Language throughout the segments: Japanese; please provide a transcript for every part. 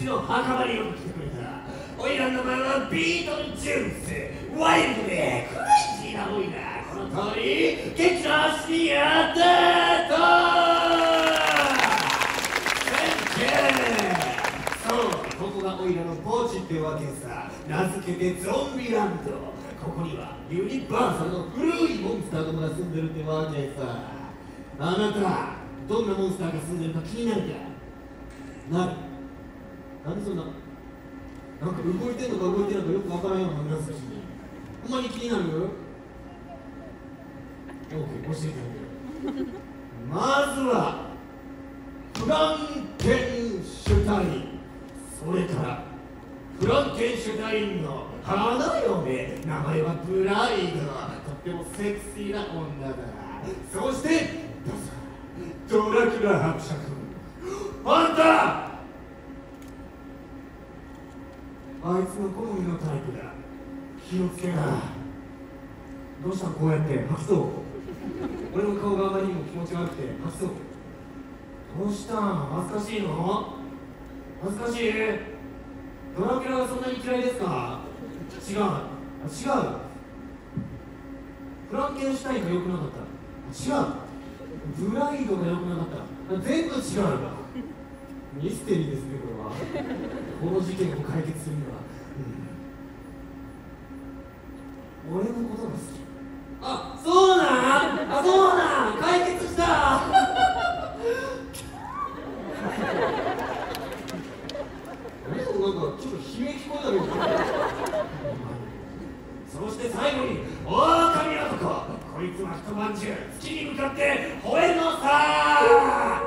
の墓場によく来てくれた。おいらの名前はビートルジュース。ワイルドでクレイジーなおいら。この通り元気な足にやってとそう、ここがオイラの墓地ってわけさ。名付けてゾンビランド。ここにはユニバーサルの古いモンスターどもが住んでるってわけさ。あなた、どんなモンスターが住んでるか気になるか？なんでそんな、なんか動いてんのか動いてんのかよくわからんような話すし、ほんまに気になる？ OK、教えてあげる。まずはフランケンシュタイン、それからフランケンシュタインの花嫁、名前はブライド、とってもセクシーな女だ。そしてドラキュラ伯爵、あんたあいつの好みのタイプだ。気をつけな。どうしたんこうやって吐きそう。俺の顔があまりにも気持ち悪くて吐きそう。どうしたん？恥ずかしいの？恥ずかしい？ドラキュラがそんなに嫌いですか？違う。フランケンシュタインが良くなかった。違う。ブライドが良くなかった。全部違う。ミステリーですね、これは。この事件を解決するには、俺のことが好き。あ、そうなん解決したなんかちょっと悲鳴聞こえたけどそして最後に狼男、こいつは一晩中月に向かって吠えるのさ。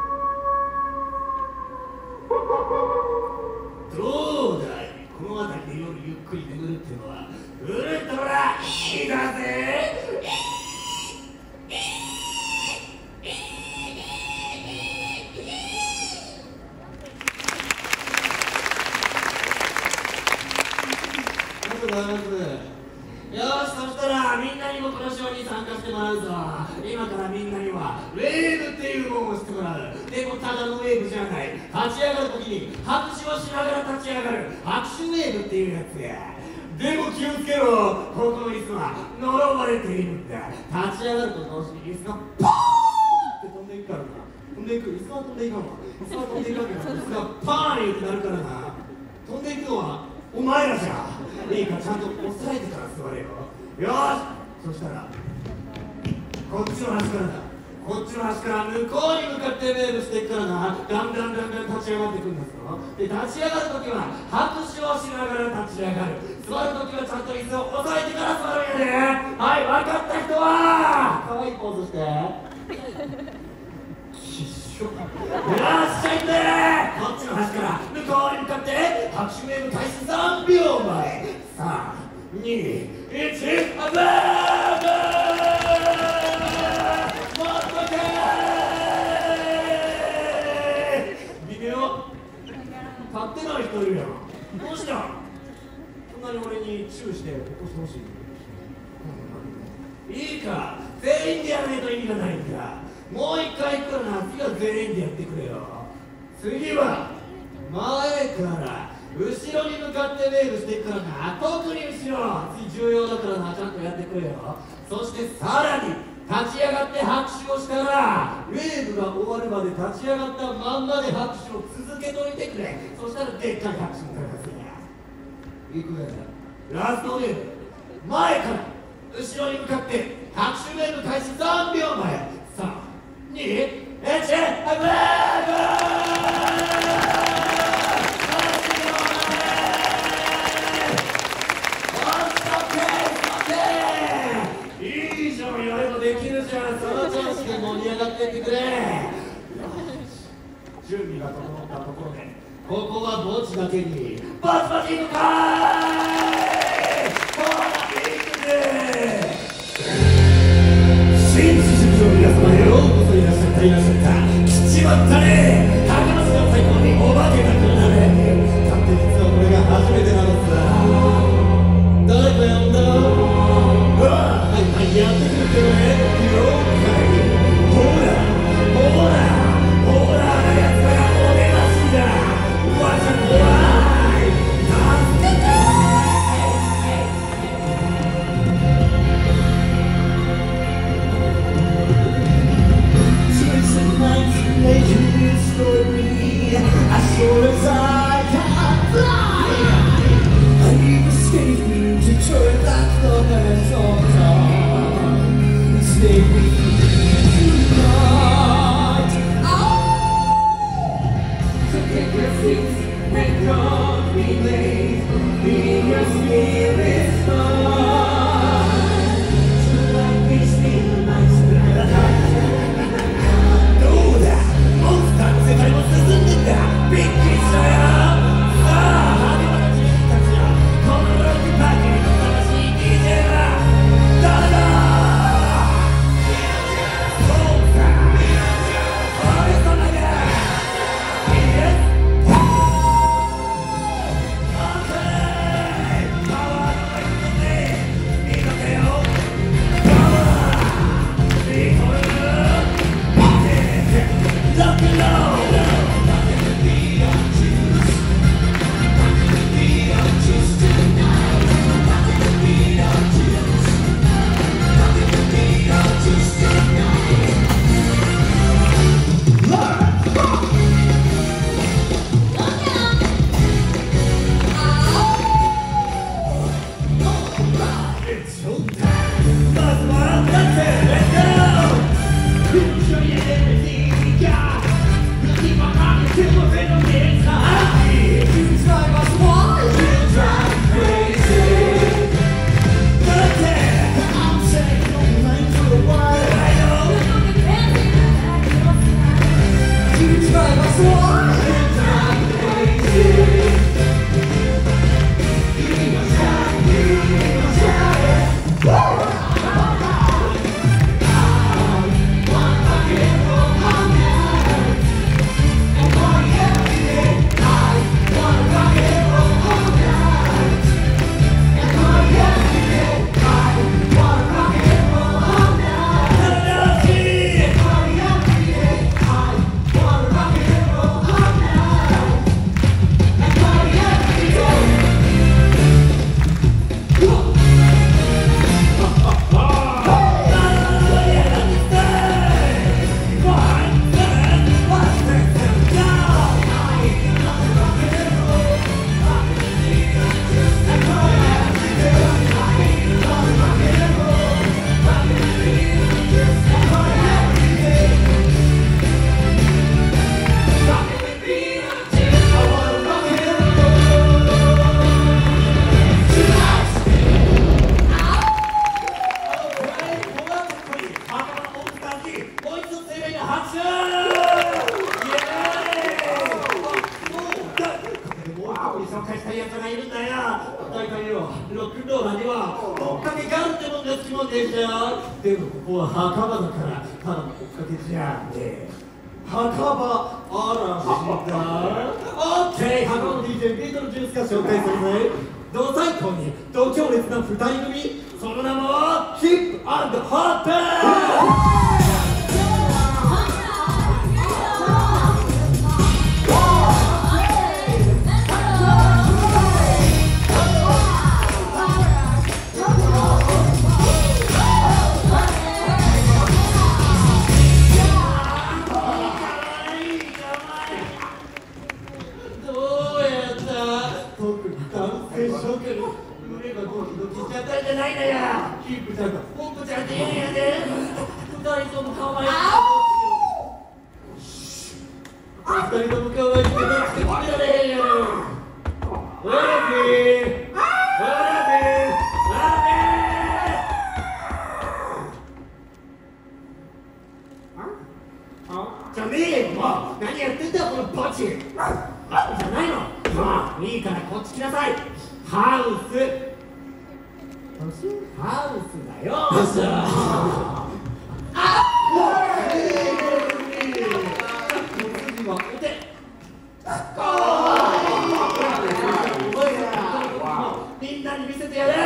どうだい、この辺りで夜ゆっくり眠るってのはウルトラいいだぜ。よし、そしたらみんなにもこのショーに参加してもらうぞ。今からみんなにはウェーブっていうものをしてもらう。でもただのウェーブじゃない。立ち上がるときに拍手をしながら立ち上がる拍手ウェーブっていうやつや。でも気をつけろ、ここの椅子は呪われているんだ。立ち上がると同時に椅子がポーンって飛んでいくからな。飛んでいく、椅子は飛んでいかんわ。椅子は飛んでいかんけど椅子がパーンってなるからな。飛んでいくのはお前らじゃ。いいか、ちゃんと押さえてから座れよ。よーし、そしたらこっちの端からだ。こっちの端から向こうに向かってウェーブしていくからな。だんだん立ち上がっていくんですよ。で、立ち上がるときは拍手をしながら立ち上がる。座るときはちゃんと椅子を押さえてから座るんやで。はい、分かった人はかわいいポーズしてきっしょ。よっしゃ、いくぜ。こっちの端から向こうに向かって拍手ウェーブ開始3秒前。3、2、1、アブーもっといけー。微妙。立ってない人いるやん。どうした？そんなに俺にチューして起こしてほしい？いいか、全員でやらないと意味がないんだ。もう一回行くからな。次は全員でやってくれよ。次は前から後ろに向かってウェーブしていくからな。特に後ろ、次重要だからな。ちゃんとやってくれよ。そしてさらに立ち上がって拍手をしたらウェーブが終わるまで立ち上がったまんまで拍手を続けといてくれ。そしたらでっかい拍手になるはずや。いくぜ。ラストウェーブ、前から後ろに向かって拍手ウェーブ開始3秒前。3、2、1、アブーできるじゃん。その調子で盛り上がっていってくれ。準備が整ったところでここは墓地だけにバチバチいくかーい。ほらいくぜ。新知識の皆様、ようこそいらっしゃった。来ちまったね。高松の最高にお化けが来るなんて。だって実はこれが初めてなのさ。誰か呼んだ？はいやってくるけどね。了解。ほらあのやつらがお出ましだ。わざとってるのここは墓場だからただの追っかけじゃねえ。墓場嵐だ。オッケー、墓場の DJ ビートルジュースが紹介するぜ。同最高に同強烈な2人組、その名もヒップ&ホップ。胸がドキドキしちゃったんじゃないのよ。ヒップちゃんとホップちゃんって言うんやで。二人とも可愛い。二人とも可愛いけど決められへんやろ。ほらべー、ほらべー、ほらべー。じゃねえよ、もう何やってんだよこのポチ。じゃないの。もういいからこっち来なさい。ハウスだよ。みんなに見せてやれ。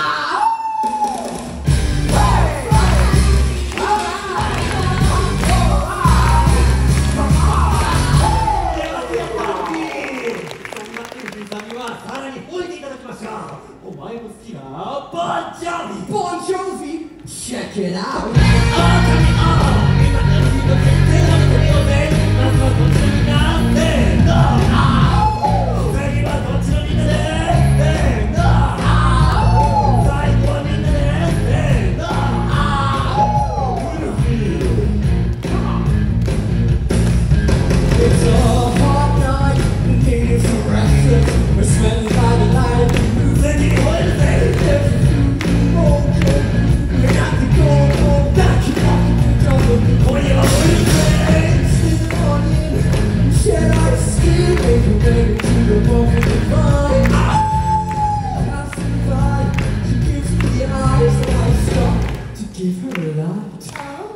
お前も好きなボンジョビ。ボンジョビ Check it out。 今から君の決定が出てみようぜ。まずはどっちのみんなせーの。次はどっちのみんなでせーの。最後はみんなでせーの。It's a hot night, needing some breakfast. We're smelling by the light. Give her a light.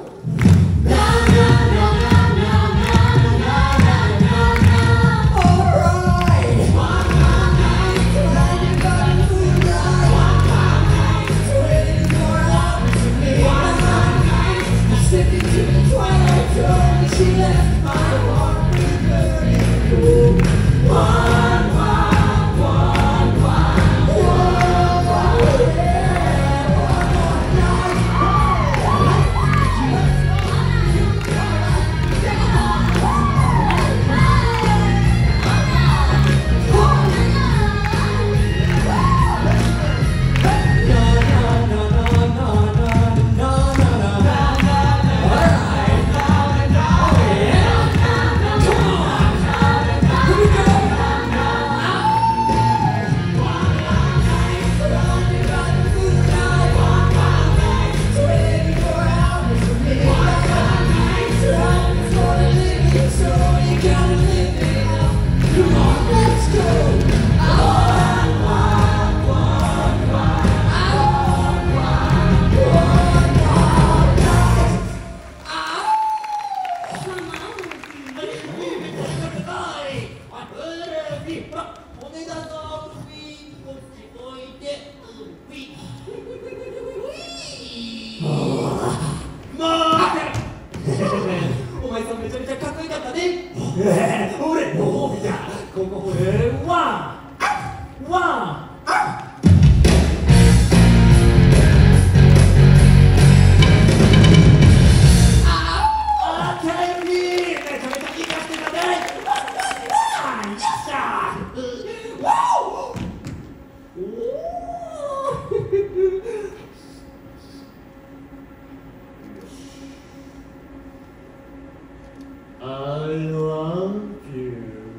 I love you.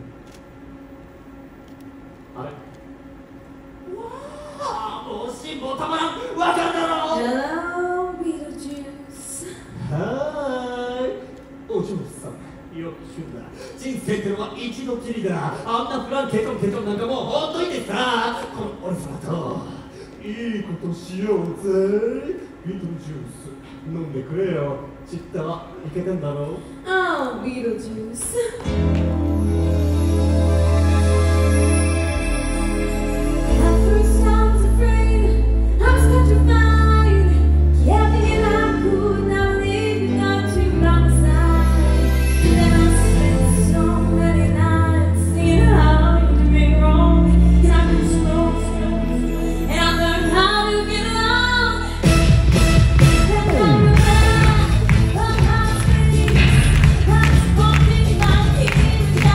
あれわあ、もう辛抱たまらん。わかるだろう。 Hello, Beetlejuice。 はーい、お嬢さん、よく言うな。人生ってのは一度きりだ。あんなフランケトンケトンなんかもうほっといてさ、この俺様といいことしようぜ。ビートルジュース。 飲んでくれよ。知ったいけてんだろ。 Oh, Beetlejuice. At first I was afraid, I was petrified. Yeah, thinking I could not leave you, not to by my side. Then I spent so many nights seeing how you did me wrong, and I've been slow, and I learned how to get along. And I remember my face, I was walking my kids.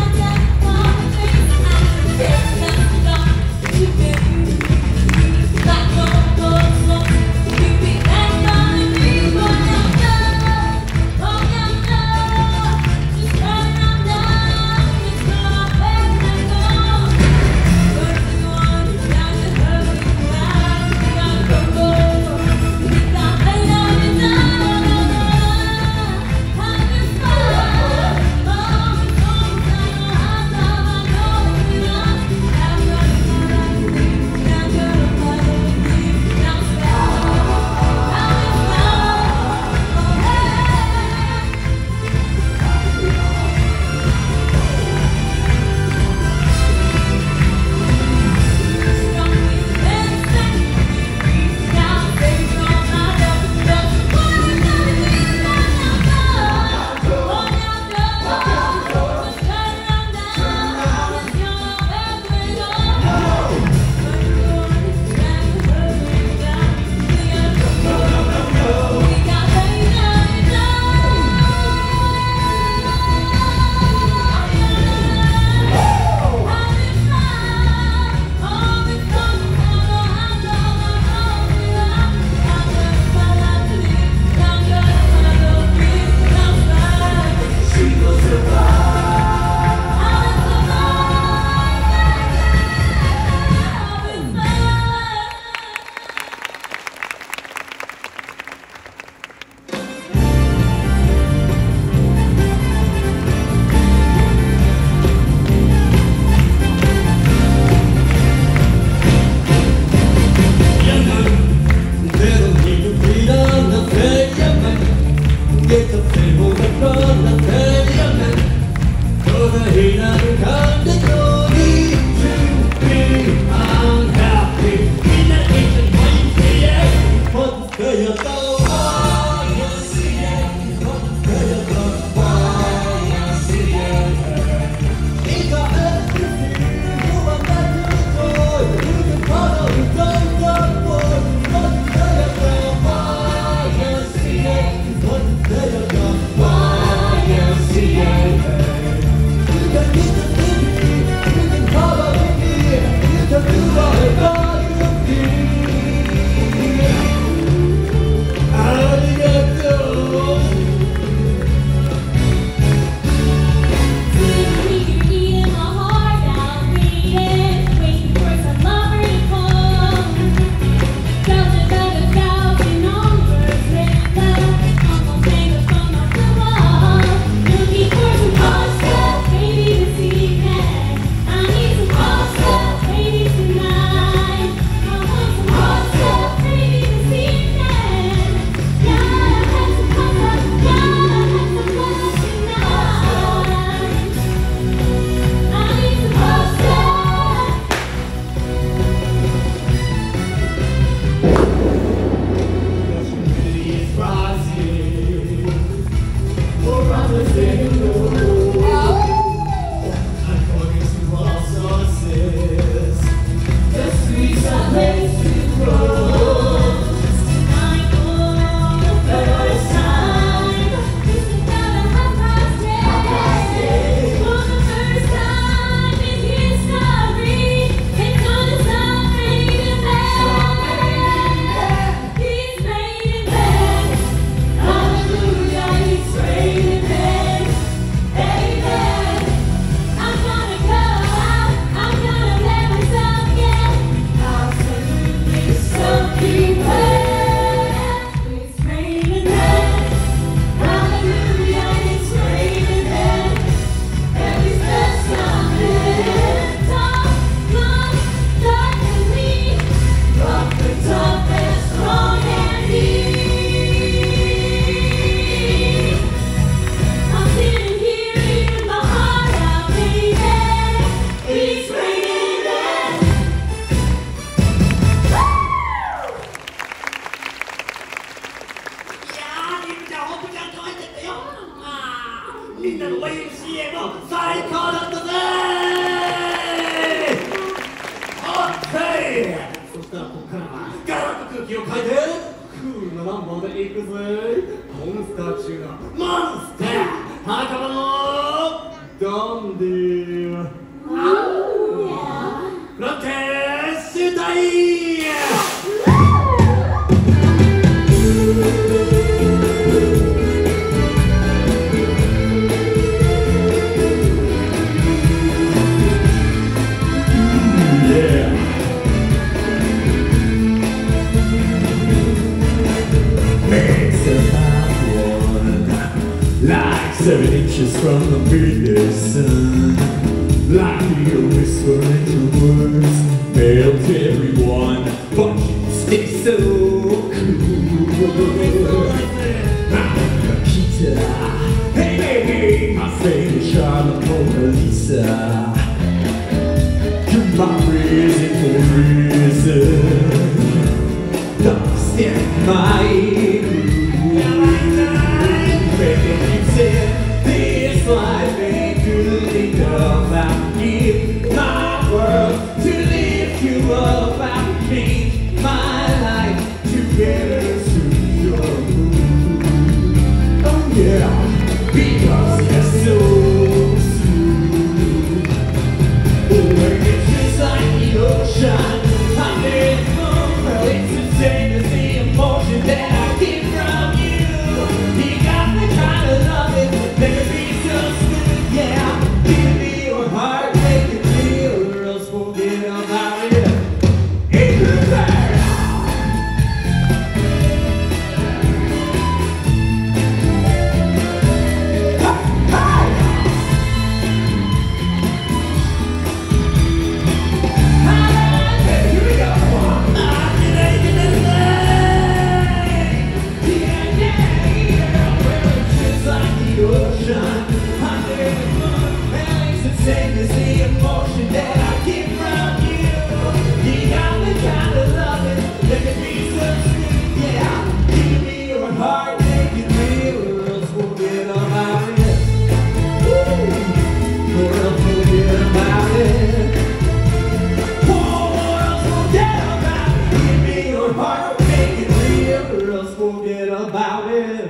みんなの YMCA も最高だったぜオッケー。そしたらここからはガラッと空気を変えてクールなナンバーでいくぜ。モンスター中のモンスター仲間のダンディーフランケンシュタイン。 Like 7 inches from the midday sun, like the whispering your words melt everyone, but you stay so cool. Nikita, hey baby, my favorite Charlotte Mona Lisa. Come on, reason for reason, don't stand my this life ain't good enough. I'll give my world to lift you up. I'll change my life to get us through your mood. Oh yeah, because you're so smooth. When it's just like the ocean, I'm in the moon. Well, it's the same as the emotion that I get from you. You got the kind of love it, make it be so smooth, yeah. Give me your heart, make it real, or else forget about it. In the back. Here we go. Same as the emotion that I get from you. You got the kind of loving that can be so sweet, yeah. Give me your heart, make it real, or else forget about it. Woo! Or else forget about it. Whoa, or else forget about it. Give me your heart, make it real, or else forget about it.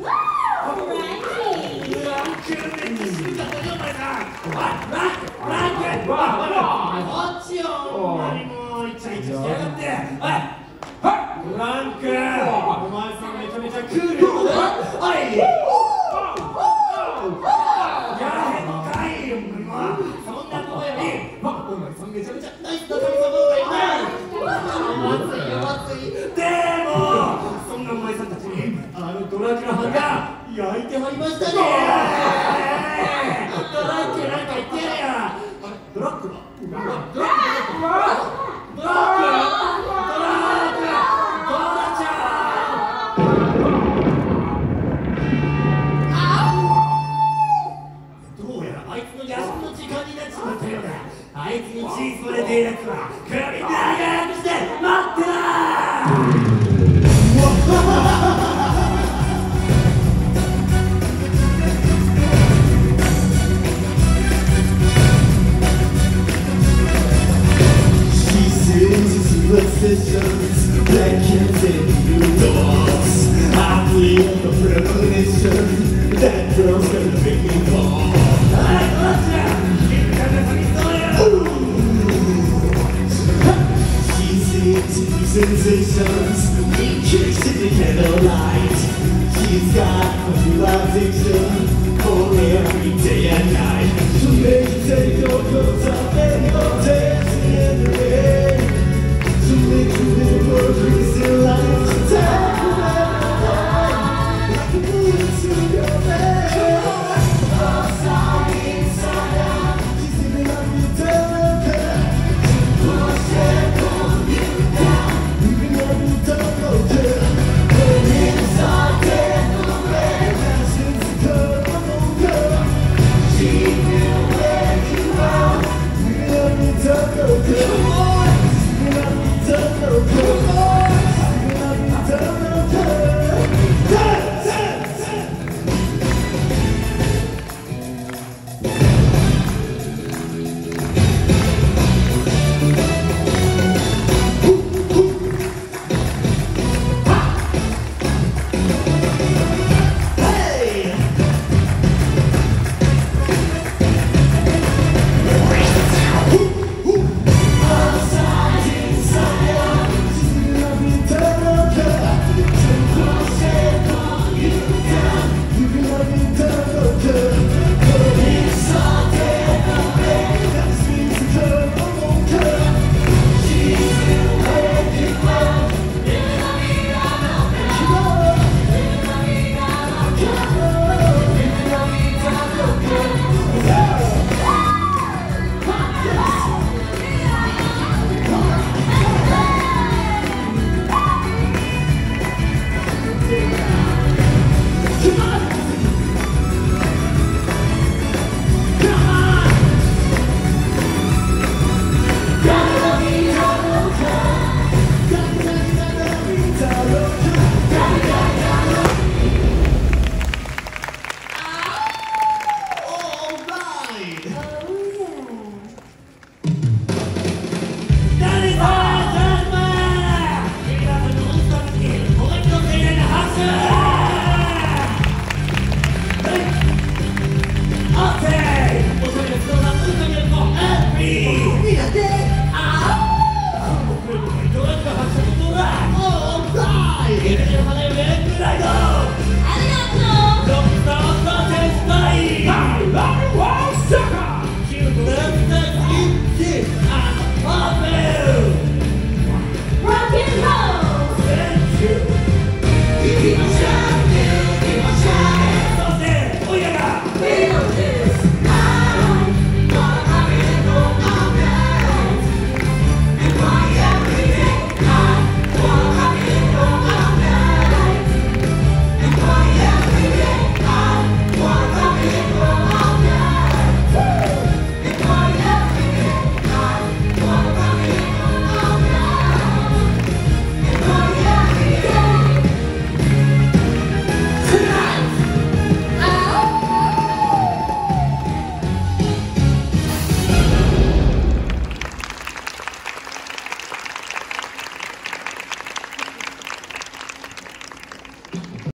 焼いてはりましたね。ドラッグなんか言ってやれや。ドラッグだ。ドラッグちゃん。どうやらあいつの休みの時間になっちまったようだ。あいつにチーズを入れているやつは首長くして待ってな。Superstitions that can't take you doors. I feel the premonition that girl's gonna make me fall. She's into sensations, deep kicks in the candlelight. She's got a new addiction for every day